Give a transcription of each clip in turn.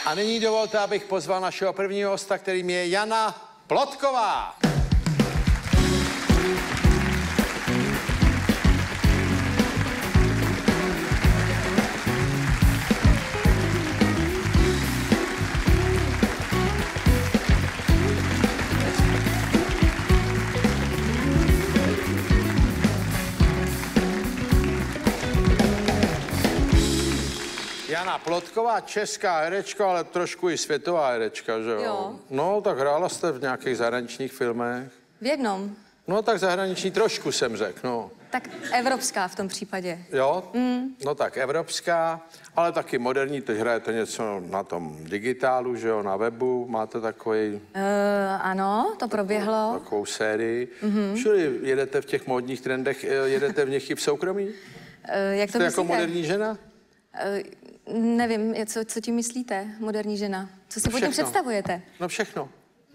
A nyní dovolte, abych pozval našeho prvního hosta, kterým je Jana Plotková. Jana Plotková, česká herečka, ale trošku i světová herečka, že jo? No, tak hrála jste v nějakých zahraničních filmech. V jednom. No, tak zahraniční trošku jsem řekl, no. Tak evropská v tom případě. Jo? No tak evropská, ale taky moderní, teď hrajete něco na tom digitálu, že jo, na webu, máte takový... Ano, to proběhlo. Takovou sérii. Čili jedete v těch módních trendech, jedete v nich i v soukromí? Jak to jste myslíte? jako moderní žena? Nevím, co tím myslíte, moderní žena? Co si pod tím představujete? No všechno.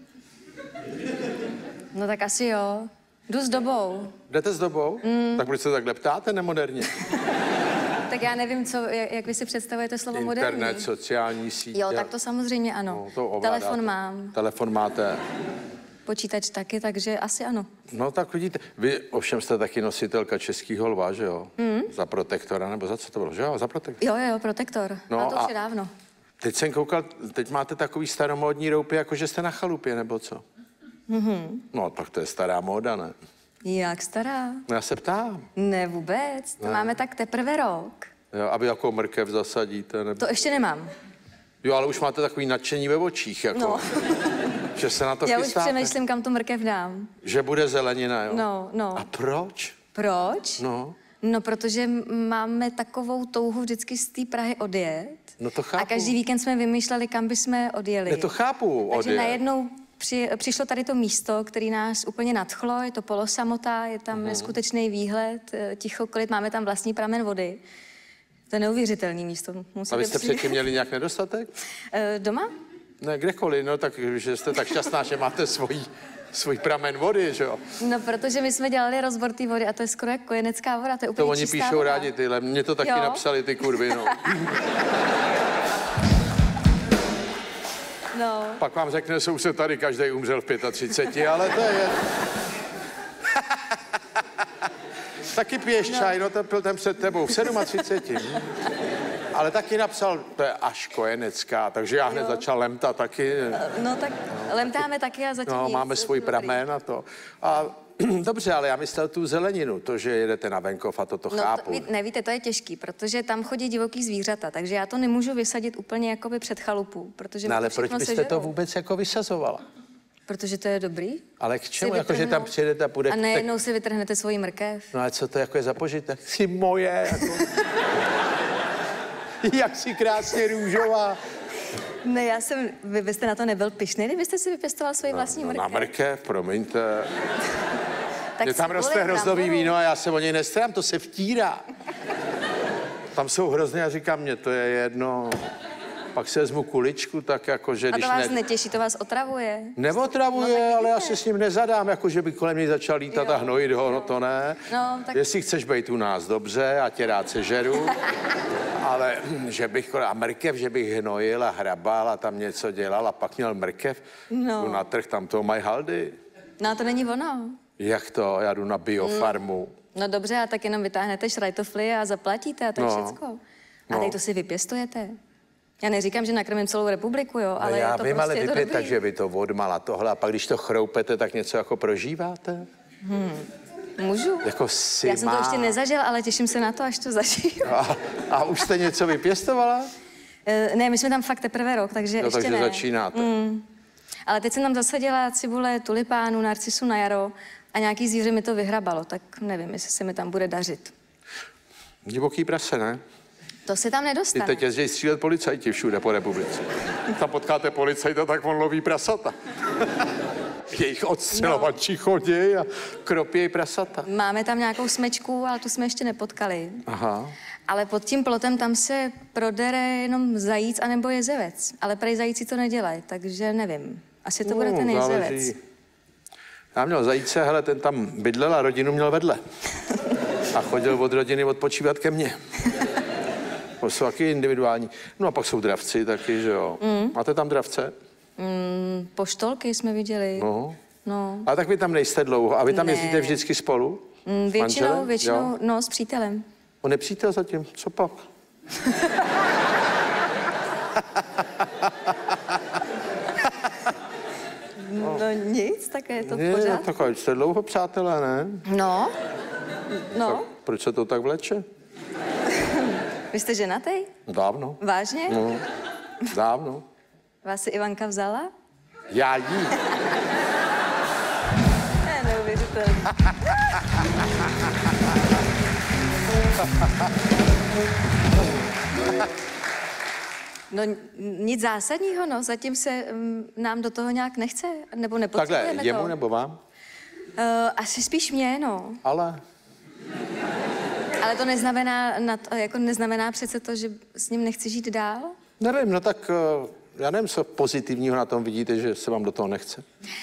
No tak asi jo. Jdu s dobou. Jdete s dobou? Tak proč se takhle ptáte, nemoderně? Tak já nevím, jak vy si představujete slovo moderní. Internet, sociální sítě. Jo, tak to samozřejmě ano. No, to ovládáte. Telefon mám. Telefon máte. Počítač taky, takže asi ano. No tak vidíte, vy ovšem jste taky nositelka českého lva, že jo? Za Protektora, nebo za co to bylo, že jo? Za Protektor. Jo, Protektor. No, ale to už je dávno. Teď jsem koukal, teď máte takový staromódní roupy, jako že jste na chalupě, nebo co? No, tak to je stará móda, ne? Jak stará? No, já se ptám. Ne, vůbec. To máme tak teprve rok. Jo, a vy jakou mrkev zasadíte, nebo... To ještě nemám. Jo, ale už máte takový nadšení ve očích, jako... No. Že se na to Já chystáte. už přemýšlím, kam tu mrkev dám. Že bude zelenina, jo? No. A proč? Proč? No. No, protože máme takovou touhu vždycky z té Prahy odjet. No to chápu. A každý víkend jsme vymýšleli, kam bychom odjeli. Já to chápu, Takže najednou přišlo tady to místo, který nás úplně nadchlo, je to polosamota, je tam neskutečný výhled, ticho, klid, máme tam vlastní pramen vody. To je neuvěřitelné místo. A vy jste předtím měli nějak nedostatek? Doma? Ne, kdekoliv, no tak, že jste tak šťastná, že máte svůj pramen vody, že jo? No, protože my jsme dělali rozbor té vody a to je skoro jako kojenecká voda, to je úplně to oni čistá píšou voda. rádi tyhle, mě to taky napsali ty kurvy, no. No. Pak vám řekne soused, tady každý umřel v 35, ale to je... Taky piješ čaj, no ten pil ten před tebou v 37. Ale taky napsal, to je až kojenecká, takže já hned začal lemtat taky. No tak lemtáme taky a zatím nic. Máme svůj pramen a to. A dobře, ale já myslel tu zeleninu, to, že jedete na venkov a to chápu. Nevíte, to je těžký, protože tam chodí divoký zvířata, takže já to nemůžu vysadit úplně jakoby před chalupu, protože... No ale proč byste to vůbec jako vysazovala? Protože to je dobrý. Ale k čemu? Jako, že tam přijedete a půjdete... A najednou si vytrhnete svoji mrkev. No a co to jako je za požitek? Jsi moje, jako... Jak jsi krásně růžová. Ne, vy byste na to nebyl pyšný, kdybyste si vypěstoval svoji vlastní mrkev. Na mrkev, promiňte. Tak mě tam roste hroznový víno a já se o něj nestarám, to se vtírá. Tam jsou hrozné a říkám, mně to je jedno. Pak se vezmu kuličku, tak jako, že když... A to vás netěší, to vás otravuje? Neotravuje, ale já se s ním nezadám, jako že by kolem něj začal lítat a hnojit ho, no to ne. No, tak... Jestli chceš být u nás, dobře, a tě rád sežeru. Ale že bych, a mrkev, že bych hnojil a hrabal a tam něco dělal a pak měl mrkev, jdu na trh, tam toho mají haldy. No to není ono. Jak to? Já jdu na biofarmu. No dobře, a tak jenom vytáhnete šrajtofly a zaplatíte a to je všecko. A teď to si vypěstujete. Já neříkám, že nakrmím celou republiku, jo, ale já je to vím, prostě ale to dobrý. takže vy to odmala tohle a pak když to chroupete, tak něco jako prožíváte? Můžu? Jako si Já jsem to ještě nezažila, ale těším se na to, až to zažiju. A už jste něco vypěstovala? Ne, my jsme tam fakt teprve rok, takže ještě takže ne. začínáte. Ale teď jsem tam zasadila cibule, tulipánu, narcisu na jaro a nějaký zvíře mi to vyhrabalo, tak nevím, jestli se mi tam bude dařit. Divoký prase, ne? To se tam I nedostane. teď jezdí střílet policajti všude po republice. Tam potkáte policajta, tak on loví prasata. Jejich odstřelovači chodí a kropějí prasata. Máme tam nějakou smečku, ale tu jsme ještě nepotkali. Aha. Ale pod tím plotem tam se prodere jenom zajíc anebo jezevec. Ale prej zajíci to nedělají, takže nevím. Asi to bude ten jezevec. Já měl zajíce, hele, ten tam bydlel a rodinu měl vedle. A chodil od rodiny odpočívat ke mně. jsou taky individuální. No a pak jsou dravci taky, že jo. Máte tam dravce? Poštolky jsme viděli. No. No. A tak vy tam nejste dlouho. A vy tam Ne. jezdíte vždycky spolu? Většinou, Jo? no, s přítelem. On je přítel zatím, co pak? No nic, tak je to v Je, pořádku. tak ale jste dlouho přátelé, ne? No, no. Proč se to tak vleče? Vy jste ženatý? Dávno. Vážně? No, dávno. Vás si Ivanka vzala? Já jí. Ne, neuvěřitelný. No nic zásadního, no. Zatím se nám do toho nějak nechce, nebo nepotřebujeme Takhle, jemu to. nebo vám? Asi spíš mě, no. Ale Ale to neznamená, jako neznamená přece to, že s ním nechci žít dál? nevím, no tak já nevím, co pozitivního na tom vidíte, že se vám do toho nechce.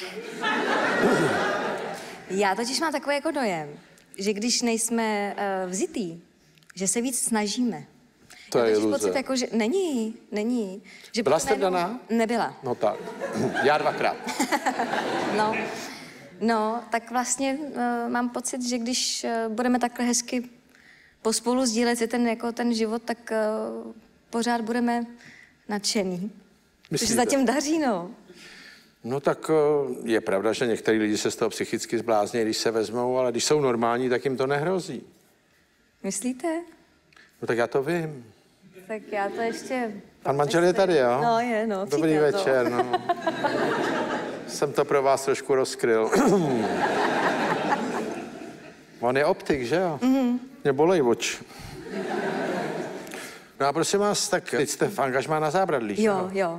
Já totiž mám takový jako dojem, že když nejsme vzitý, že se víc snažíme. To je totiž iluze. pocit, jako, že není. Že Byla potom jste najednou- vdaná? Nebyla. No tak, já 2krát. No, tak vlastně mám pocit, že když budeme takhle hezky pospolu sdílet si ten život, tak pořád budeme nadšený. Což Myslíte? se zatím daří, no. No tak je pravda, že některý lidi se z toho psychicky zblázní, když se vezmou, ale když jsou normální, tak jim to nehrozí. Myslíte? No tak já to vím. Tak já to ještě... Pan manžel je tady, jo? No, je, no. Dobrý přítel, večer, no. Jsem to pro vás trošku rozkryl. On je optik, že jo? Mě bolej oči. No a prosím vás, tak teď jste v angažmá na Zábradlí, že Jo.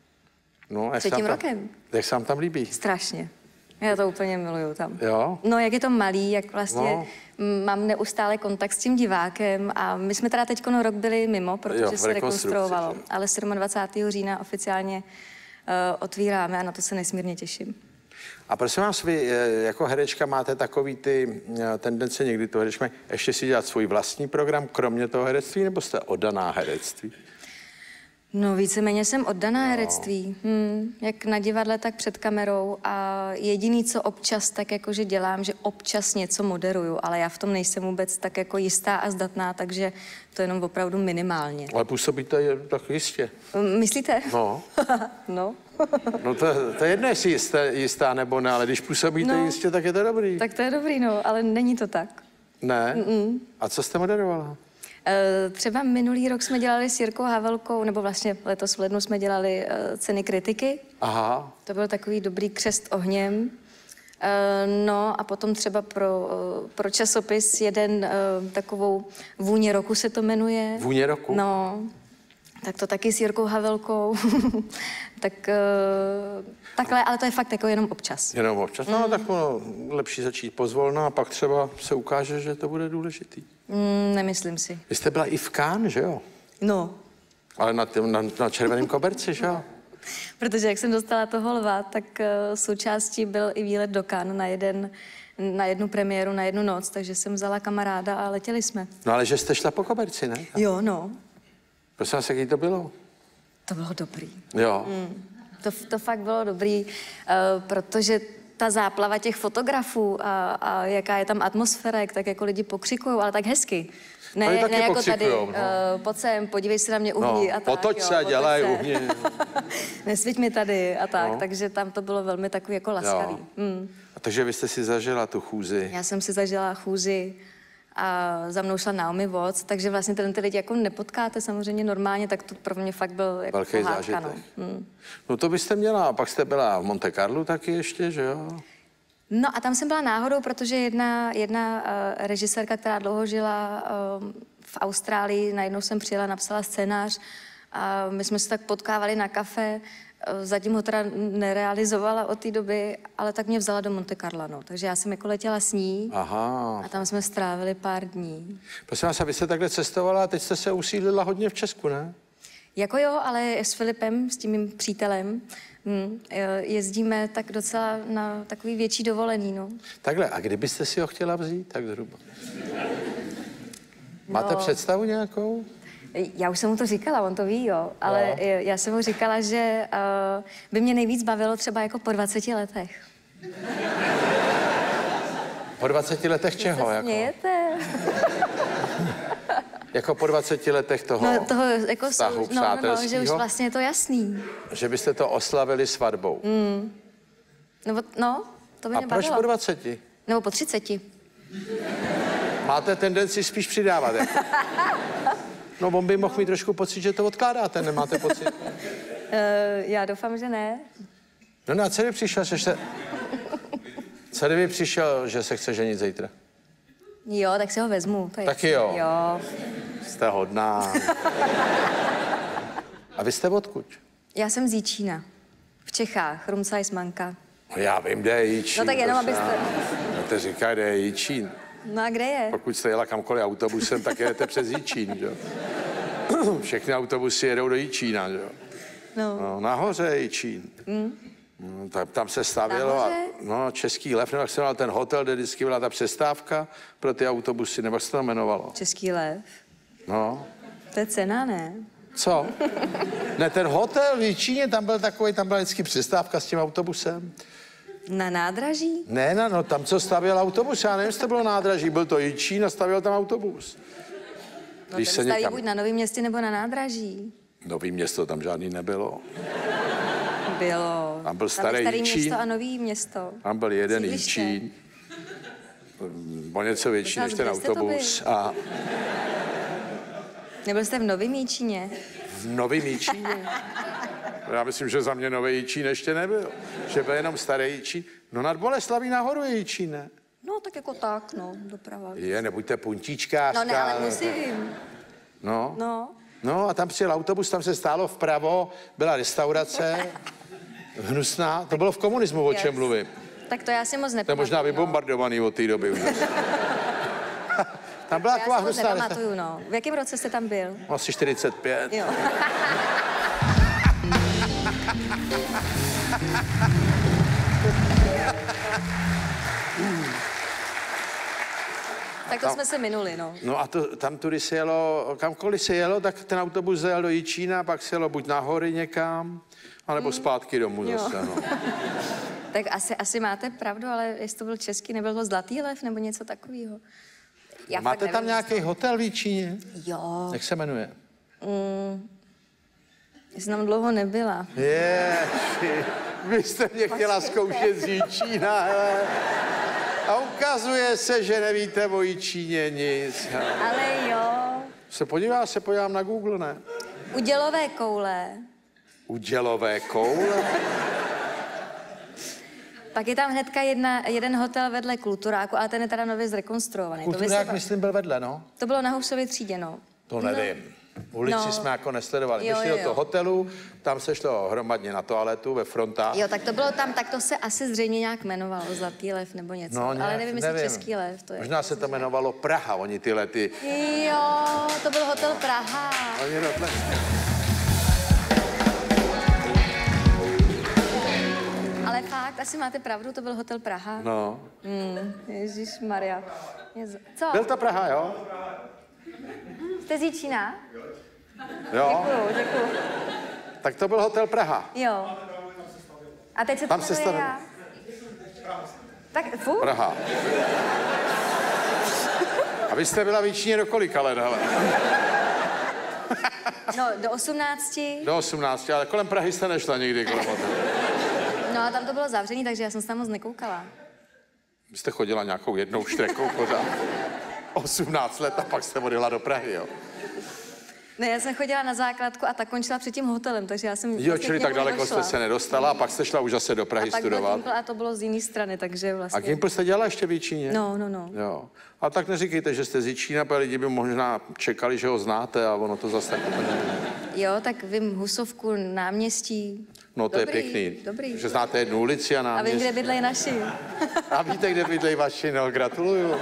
No, jak se Třetím vám tam- rokem. Jak se vám tam líbí? Strašně. Já to úplně miluju tam. Jo? No, jak je to malý, jak vlastně No. mám neustále kontakt s tím divákem a my jsme teda teď rok byli mimo, protože Jo, v se rekonstrukci, rekonstruovalo, že? ale 27. října oficiálně otvíráme a na to se nesmírně těším. A prosím vás, vy jako herečka máte takový ty tendence někdy to herečka ještě si dělat svůj vlastní program, kromě toho herectví, nebo jste oddaná herectví? No, víceméně jsem oddaná herectví. Jak na divadle, tak před kamerou a jediný, co občas tak jakože dělám, že občas něco moderuju, ale já v tom nejsem vůbec tak jako jistá a zdatná, takže to jenom opravdu minimálně. Ale působíte tak jistě. Myslíte? No. No. No to je jedno, jestli jste jistá nebo ne, ale když působíte No. jistě, tak je to dobrý. Tak to je dobrý, no, ale není to tak. Ne? A co jste moderovala? Třeba minulý rok jsme dělali s Jirkou Havelkou, nebo vlastně letos v lednu jsme dělali ceny kritiky. Aha. To byl takový dobrý křest ohněm. No a potom třeba pro časopis jeden takovou Vůně roku se to jmenuje. Vůně roku? No, tak to taky s Jirkou Havelkou. Tak takhle, ale to je fakt jako jenom občas. Jenom občas. No, tak ono lepší začít pozvolna a pak třeba se ukáže, že to bude důležitý. Nemyslím si. Vy jste byla i v Cannes, že jo? No, Ale na červeném koberci, že jo? protože jak jsem dostala toho lva, tak součástí byl i výlet do Cannes na jednu premiéru, na jednu noc, takže jsem vzala kamaráda a letěli jsme. No ale že jste šla po koberci, ne? Jo, no, Prosím vás, jaký to bylo? to bylo dobrý. Jo. To fakt bylo dobrý, protože ta záplava těch fotografů a jaká je tam atmosféra, jak tak jako lidi pokřikují, ale tak hezky. Oni Ne, taky ne jako pokřikujou, tady, no. pojď sem, podívej se na mě No, uhni a tak. potoč se a potoč dělej se. uhni. Nesviť mi tady a tak, No. takže tam to bylo velmi takový jako laskavý. Jo. A takže vy jste si zažila tu chůzi. Já jsem si zažila chůzi a za mnou šla Naomi Watts, takže vlastně ty lidi jako nepotkáte samozřejmě normálně, tak to pro mě fakt byl jako Velký pohádka, zážitek. no. No to byste měla. A pak jste byla v Monte Carlu taky ještě, že jo? No a tam jsem byla náhodou, protože jedna režisérka, která dlouho žila v Austrálii, najednou jsem přijela, napsala scénář a my jsme se tak potkávali na kafe. Zatím ho teda nerealizovala od té doby, ale tak mě vzala do Monte Carla, no. Takže já jsem jako letěla s ní Aha. a tam jsme strávili pár dní. Prosím vás, a vy jste takhle cestovala a teď jste se usídlila hodně v Česku, ne? Jako jo, ale s Filipem, s tím mým přítelem, jezdíme tak docela na takový větší dovolený, no. Takhle, a kdybyste si ho chtěla vzít, tak zhruba? Máte představu nějakou? Já už jsem mu to říkala, on to ví, jo, ale No. já jsem mu říkala, že by mě nejvíc bavilo třeba jako po 20 letech. Po 20 letech čeho? Se Jako? smějete? Jako po 20 letech toho, No, toho jako vztahu no, že už přátelského? vlastně je to jasný. Že byste to oslavili svatbou. No, to by A mě proč bavilo. po 20? Nebo po 30. Máte tendenci spíš přidávat. Jako. No, on by mohl mít trošku pocit, že to odkládáte, nemáte pocit? Já doufám, že ne. No, a co kdyby přišel, že se chce ženit zítra? Jo, tak si ho vezmu. To je Taky jasný. jo. Jo. Jste hodná. A vy jste odkud? Já jsem z Jíčína. V Čechách, Rumcajsmanka. No, já vím, kde je Jičín. No tak jenom, abyste... No, to říká, kde je Jičín. No a kde je? Pokud jste jela kamkoliv autobusem, tak jedete přes Jičín, že jo? Všechny autobusy jedou do Jičína, že jo? No, nahoře je Jičín. No, tam se stavělo, no, Český lev, nebo jak se jmenoval ten hotel, kde vždycky byla ta přestávka pro ty autobusy, nebo jak se to jmenovalo? Český lev. No. To je cena, ne? Co? Ne, ten hotel v Jičíně, tam byl takový, tam byla vždycky přestávka s tím autobusem. Na nádraží? Ne, no, tam, co stavěl autobus, já nevím, jestli to bylo nádraží, byl to Jičín a stavěl tam autobus. No ten staví buď na Novém Městě nebo na nádraží. Nový město tam žádný nebylo. Bylo. Tam byl starý Jičín. Město a Nový Město. Tam byl jeden Sídliště. Jičín. O něco větší než ten Kde jste to autobus. A Nebyl jste v Novém Jíčíně? v Novém Jičíně. Já myslím, že za mě Nový Jičín ještě nebyl. Že byl jenom starý Jičín. No nad Boleslaví nahoru je Jičín, ne? No, tak jako tak, no, doprava. Je, nebuďte puntíčkářka. No ne, ale musím. No. No. No a tam přijel autobus, tam se stálo vpravo, byla restaurace, hnusná. To bylo v komunismu, o čem mluvím. Tak to já si moc To je nepamatuju. možná vybombardovaný od té doby už. Tam byla taková Já si moc hnusná nepamatuju, no. V jakém roce jste tam byl? Asi 45. Jo. Tak to jsme se minuli, no. No a tam tudy se jelo, kamkoliv se jelo, tak ten autobus zajel do Jičína, pak se jelo buď na hory někam, anebo zpátky domů zase, no. Tak asi máte pravdu, ale jestli to byl český, nebyl to Zlatý lev nebo něco takového. Máte tam nějaký hotel v Jičíně? Jo. Jak se jmenuje? Já jsem tam dlouho nebyla. Ježi, vy jste mě chtěla zkoušet z Jičína, hele. A ukazuje se, že nevíte o Jičíně nic. Ale jo. Se podívám na Google, ne? Udělové koule. Udělové koule? Pak je tam hnedka jeden hotel vedle Kulturáku, ale ten je teda nově zrekonstruovaný. Kulturák, myslím, byl vedle, no? To bylo na Husově třídě, no. To nevím. Ulici jsme jako nesledovali. Jo, My šli jo, do toho hotelu, tam se šlo hromadně na toaletu ve frontách. Jo, tak to bylo tam, tak to se asi zřejmě nějak jmenovalo, Zlatý lev nebo něco. No, ale nevím, jestli Český lev. To je. Možná se to jmenovalo Praha, oni ty lety. Jo, to byl hotel Praha. Oni rotle... Ale fakt, asi máte pravdu, to byl hotel Praha. No. Ježišmarja. Co? Byl to Praha, jo? Jste z Jíčína? Jo. Děkuju. Tak to byl hotel Praha. Jo. A teď se Tam to se jmenuje stavilo. Tak, furt? Praha. A vy jste byla v Jičíně do kolika let, hele? No, do 18. Do 18, ale kolem Prahy jste nešla nikdy kolem hotelu. No a tam to bylo zavřený, takže já jsem se tam moc nekoukala. Vy jste chodila nějakou jednou štrekou pořád. 18 let a pak jste odjela do Prahy, jo? Ne, já jsem chodila na základku a ta končila před tím hotelem, takže já jsem... Jo, vlastně čili k tak němu daleko nedošla. jste se nedostala a pak jste šla už zase do Prahy A pak byl studovat. Gimpl a to bylo z jiné strany, takže vlastně... A Gimpl jste dělala ještě v Jičíně? No. Jo. A tak neříkejte, že jste z Jičína, protože lidi by možná čekali, že ho znáte a ono to zase tak úplně není. Jo, tak vím Husovku, náměstí. No to Dobrý, je pěkný. Dobrý. Že znáte jednu ulici a A náměstí. vím, kde bydlejí naši. A víte, kde bydlejí vaši, no, gratuluju.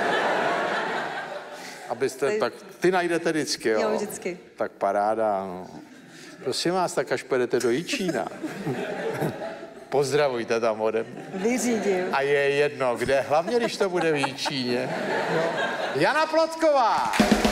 Abyste, tak ty najdete vždycky, jo? Jo, vždycky. Tak paráda, no. Prosím vás, tak až pojedete do Jičína. Pozdravujte tam ode mě. Vyřídím. A je jedno, kde, hlavně když to bude v Jičíně. Jo. Jana Plotková.